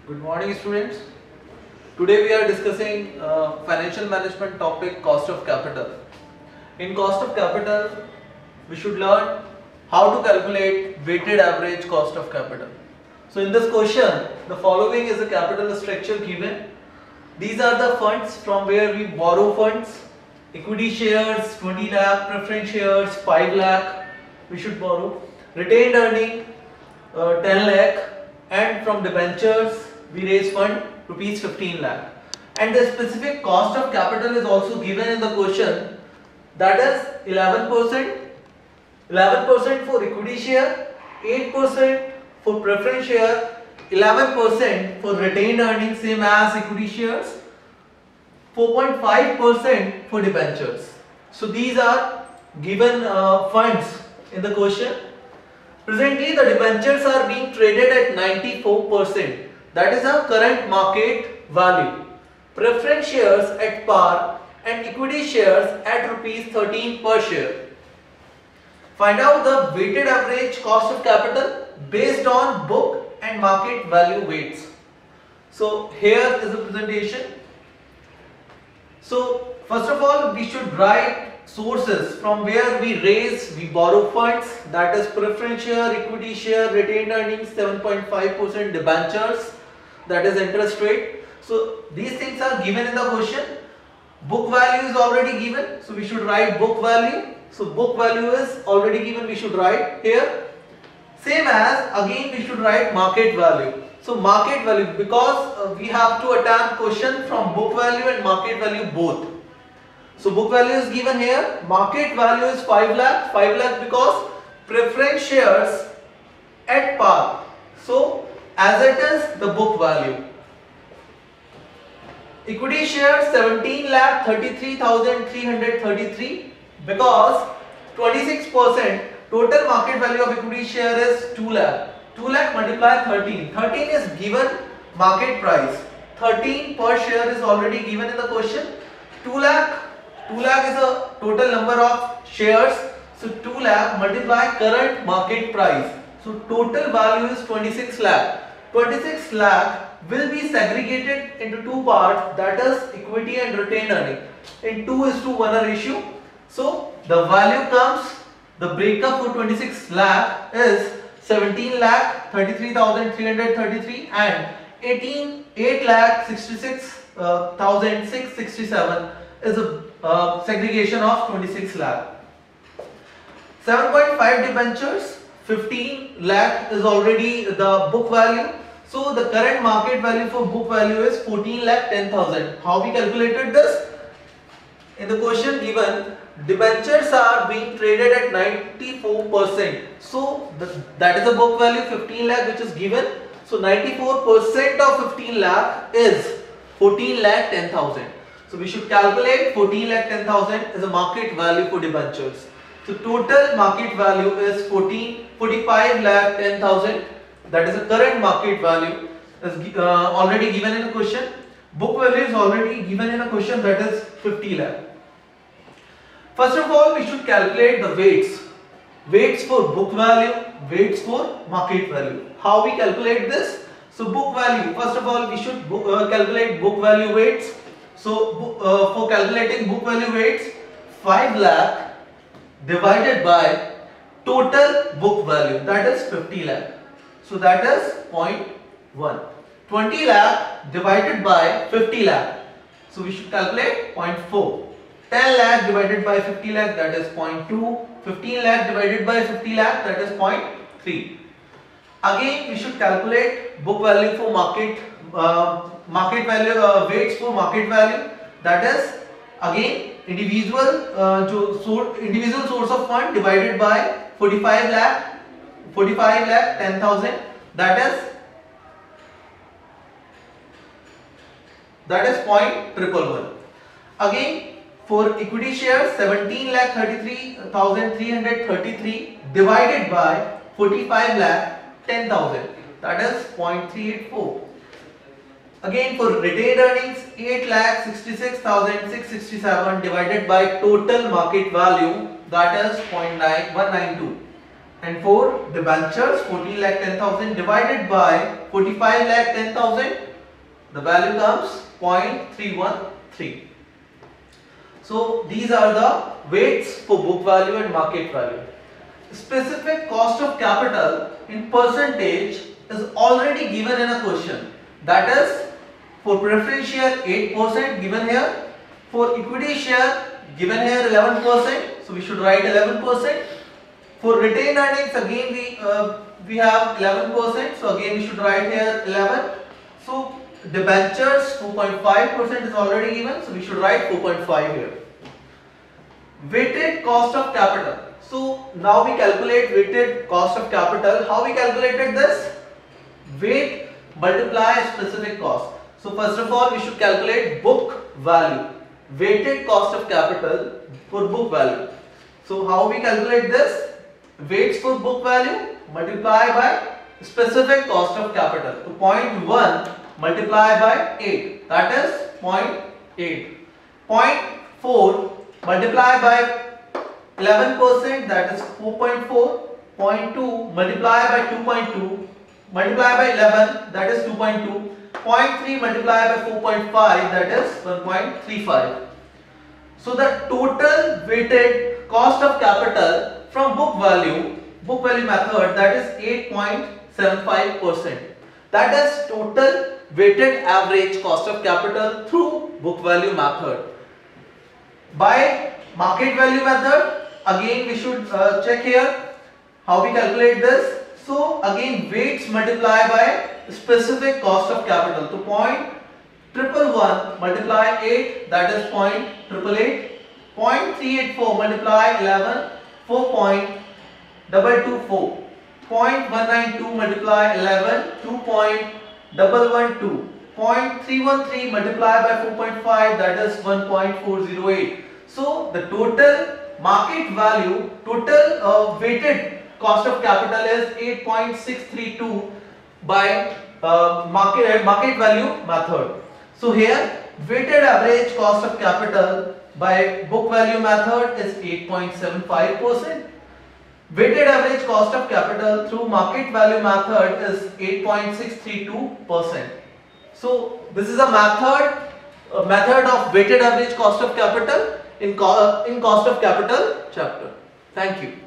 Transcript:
Good morning, students. Today we are discussing financial management topic, cost of capital. In cost of capital, we should learn how to calculate weighted average cost of capital. So in this question, the following is a capital structure given. These are the funds from where we borrow funds. Equity shares 20 lakh, preference shares 5 lakh we should borrow. Retained earning 10 lakh, and from debentures we raise fund rupees 15 lakh. And the specific cost of capital is also given in the question, that is 11%, 11% for equity share, 8% for preference share, 11% for retained earnings same as equity shares, 4.5% for debentures. So these are given funds in the question. Presently the debentures are being traded at 94%. That is our current market value. Preference shares at par and equity shares at rupees 13 per share. Find out the weighted average cost of capital based on book and market value weights. So here is the presentation. So first of all, we should write sources from where we borrow funds, that is preference share, equity share, retained earnings, 7.5% debentures, that is interest rate. So these things are given in the question. Book value is already given, so we should write book value. So book value is already given, we should write here. Same as again we should write market value. So market value, because we have to attempt question from book value and market value both. So book value is given here, market value is 5 lakh because preference shares at par. So as it is the book value. Equity shares 17 lakh 33,333 because 26% total market value of equity share is 2 lakh. 2 lakh multiply 13. 13 is given market price. 13 per share is already given in the question. 2 lakh is a total number of shares. So 2 lakh multiply current market price. So total value is 26 lakh. 26 lakh will be segregated into two parts, that is equity and retained earning, in 2:1 ratio. So the value comes, the breakup for 26 lakh is 17 lakh 33,333 and 8 lakh 66,667 is a segregation of 26 lakh. 7.5 debentures, 15 lakh is already the book value. So the current market value for book value is 14 lakh 10,000. How we calculated this? In the question given, debentures are being traded at 94%. So that is the book value 15 lakh which is given. So 94% of 15 lakh is 14 lakh 10,000. So we should calculate 14 lakh 10,000 as a market value for debentures. So total market value is 45 lakh 10,000. That is the current market value is already given in a question. Book value is already given in a question, that is 50 lakh. First of all, we should calculate the weights. Weights for book value, weights for market value. How we calculate this? So book value, first of all we should calculate book value weights. So for calculating book value weights, 5 lakh divided by total book value, that is 50 lakh. So that is 0.1. 20 lakh divided by 50 lakh. So we should calculate 0.4. 10 lakh divided by 50 lakh, that is 0.2. 15 lakh divided by 50 lakh, that is 0.3. Again we should calculate book value for market value, weights for market value, that is again individual source of fund divided by 45 lakh 10,000, that is 0.111. Again for equity shares, 17 lakh 33,333 divided by 45 lakh 10,000, that is 0.384. Again for retained earnings, 8 lakh 66,667 divided by total market value, that is 0.192. And for debentures, 14 lakh 10,000 divided by 45 lakh 10,000, the value comes 0.313. So these are the weights for book value and market value. Specific cost of capital in percentage is already given in a question. That is, for preference share 8% given here, for equity share given here 11%, so we should write 11%. For retained earnings again we have 11%, so again we should write here 11. So debentures 4.5% is already given, so we should write 4.5 here. Weighted cost of capital. So now we calculate weighted cost of capital. How we calculated this? Weight multiply specific cost. So first of all we should calculate book value. Weighted cost of capital for book value. So how we calculate this? Weights for book value multiply by specific cost of capital. So 0.1 multiply by 8, that is 0.8. 0.4 multiply by 11%, that is 4.4. 0.2 multiply by 2.2 multiply by 11, that is 2.2. 0.3 multiply by 4.5, that is 1.35. So the total weighted cost of capital from book value method, that is 8.75%. That is total weighted average cost of capital through book value method. By market value method, again we should check here how we calculate this. So again weights multiply by specific cost of capital. So 0.111 multiply 8, that is 0.888. 0.384 multiply 11, 4.224. 0.192 multiply 11, 2.112. 0.313 multiply by 4.5, that is 1.408. So the total market value, total weighted cost of capital is 8.632 by market value method. So here weighted average cost of capital by book value method is 8.75%. Weighted average cost of capital through market value method is 8.632%. So this is a method of weighted average cost of capital in cost of capital chapter. Thank you.